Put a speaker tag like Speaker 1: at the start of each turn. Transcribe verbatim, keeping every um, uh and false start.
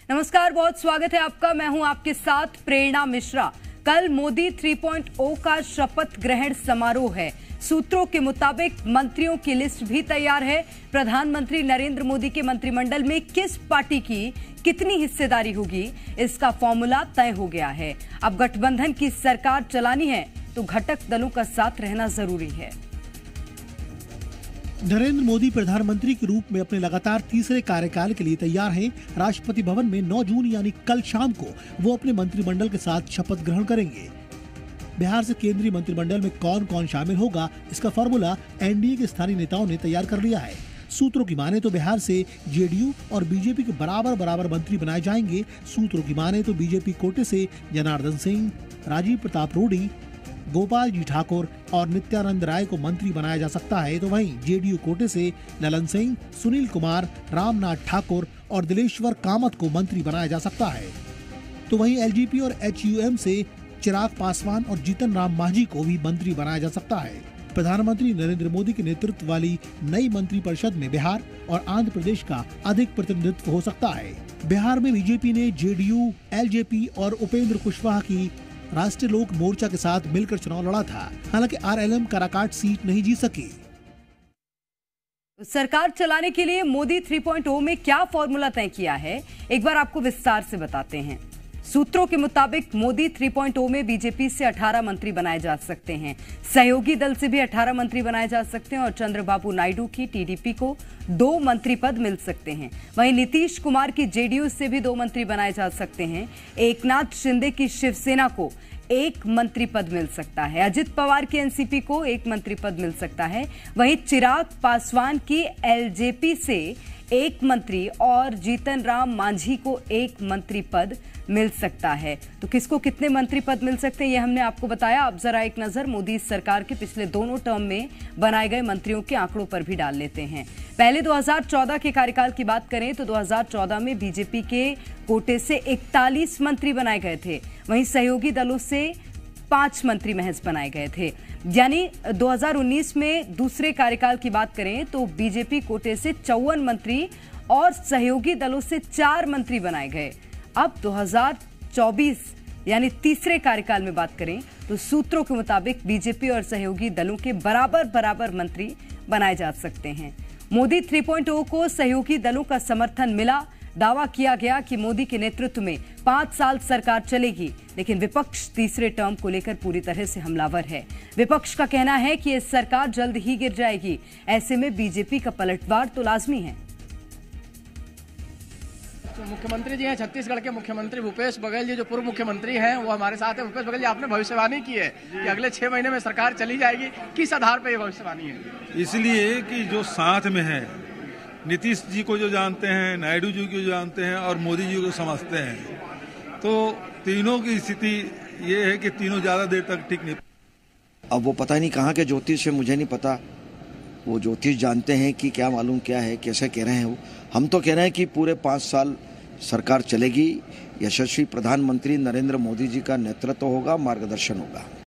Speaker 1: नमस्कार, बहुत स्वागत है आपका। मैं हूं आपके साथ प्रेरणा मिश्रा। कल मोदी थ्री पॉइंट ओ का शपथ ग्रहण समारोह है। सूत्रों के मुताबिक मंत्रियों की लिस्ट भी तैयार है। प्रधानमंत्री नरेंद्र मोदी के मंत्रिमंडल में किस पार्टी की कितनी हिस्सेदारी होगी, इसका फॉर्मूला तय हो गया है। अब गठबंधन की सरकार चलानी है तो घटक दलों का साथ रहना जरूरी है।
Speaker 2: नरेंद्र मोदी प्रधानमंत्री के रूप में अपने लगातार तीसरे कार्यकाल के लिए तैयार हैं। राष्ट्रपति भवन में नौ जून यानी कल शाम को वो अपने मंत्रिमंडल के साथ शपथ ग्रहण करेंगे। बिहार से केंद्रीय मंत्रिमंडल में कौन कौन शामिल होगा, इसका फॉर्मूला एनडीए के स्थानीय नेताओं ने तैयार कर लिया है। सूत्रों की माने तो बिहार से जेडीयू और बीजेपी के बराबर बराबर मंत्री बनाए जाएंगे। सूत्रों की माने तो बीजेपी कोटे से जनार्दन सिंह, राजीव प्रताप रूडी, गोपाल जी ठाकुर और नित्यानंद राय को मंत्री बनाया जा सकता है। तो वहीं जेडीयू कोटे से ललन सिंह, सुनील कुमार, रामनाथ ठाकुर और दिलेश्वर कामत को मंत्री बनाया जा सकता है। तो वहीं एलजेपी और एचयूएम से चिराग पासवान और जीतन राम मांझी को भी मंत्री बनाया जा सकता है। प्रधानमंत्री नरेंद्र मोदी के नेतृत्व वाली नई मंत्रिपरिषद में बिहार और आंध्र प्रदेश का अधिक प्रतिनिधित्व हो सकता है। बिहार में बीजेपी ने जेडीयू, एलजेपी और उपेंद्र कुशवाहा की राष्ट्रीय लोक मोर्चा के साथ मिलकर चुनाव लड़ा था। हालांकि आरएलएम काराकाट सीट नहीं जीत सकी।
Speaker 1: सरकार चलाने के लिए मोदी थ्री पॉइंट ओ में क्या फॉर्मूला तय किया है, एक बार आपको विस्तार से बताते हैं। सूत्रों के मुताबिक मोदी थ्री पॉइंट ओ में बीजेपी से अठारह मंत्री बनाए जा सकते हैं, सहयोगी दल से भी अठारह मंत्री बनाए जा सकते हैं और चंद्रबाबू नायडू की टीडीपी को दो मंत्री पद मिल सकते हैं। वहीं नीतीश कुमार की जेडीयू से भी दो मंत्री बनाए जा सकते हैं। एकनाथ शिंदे की शिवसेना को एक मंत्री पद मिल सकता है। अजित पवार की एनसीपी को एक मंत्री पद मिल सकता है। वहीं चिराग पासवान की एलजेपी से एक मंत्री और जीतन राम मांझी को एक मंत्री पद मिल सकता है। तो किसको कितने मंत्री पद मिल सकते हैं, यह हमने आपको बताया। अब जरा एक नजर मोदी सरकार के पिछले दोनों टर्म में बनाए गए मंत्रियों के आंकड़ों पर भी डाल लेते हैं। पहले दो हज़ार चौदह के कार्यकाल की बात करें तो दो हज़ार चौदह में बीजेपी के कोटे से इकतालीस मंत्री बनाए गए थे। वहीं सहयोगी दलों से पांच मंत्री महज बनाए गए थे। यानी दो हज़ार उन्नीस में दूसरे कार्यकाल की बात करें तो बीजेपी कोटे से चौवन मंत्री और सहयोगी दलों से चार मंत्री बनाए गए। अब दो हज़ार चौबीस यानी तीसरे कार्यकाल में बात करें तो सूत्रों के मुताबिक बीजेपी और सहयोगी दलों के बराबर बराबर मंत्री बनाए जा सकते हैं। मोदी थ्री पॉइंट ओ को सहयोगी दलों का समर्थन मिला। दावा किया गया कि मोदी के नेतृत्व में पांच साल सरकार चलेगी, लेकिन विपक्ष तीसरे टर्म को लेकर पूरी तरह से हमलावर है। विपक्ष का कहना है कि ये सरकार जल्द ही गिर जाएगी। ऐसे में बीजेपी का पलटवार तो लाजमी है।
Speaker 3: तो मुख्यमंत्री जी हैं छत्तीसगढ़ के मुख्यमंत्री भूपेश बघेल जी, जो पूर्व मुख्यमंत्री हैं, वो हमारे साथ हैं। भूपेश बघेल जी, आपने भविष्यवाणी की है कि अगले छह महीने में सरकार चली जाएगी, किस आधार पर ये भविष्यवाणी है?
Speaker 4: इसलिए कि जो साथ में है, नीतीश जी को जो जानते हैं, नायडू जी को जो जानते हैं और मोदी जी को समझते हैं, तो तीनों की स्थिति ये है कि तीनों ज्यादा देर तक ठीक नहीं।
Speaker 5: अब वो पता नहीं कहाँ के ज्योतिष है, मुझे नहीं पता। वो ज्योतिष जानते हैं कि क्या मालूम क्या है, कैसे कह रहे हैं वो। हम तो कह रहे हैं कि पूरे पाँच साल सरकार चलेगी। यशस्वी प्रधानमंत्री नरेंद्र मोदी जी का नेतृत्व होगा, मार्गदर्शन होगा।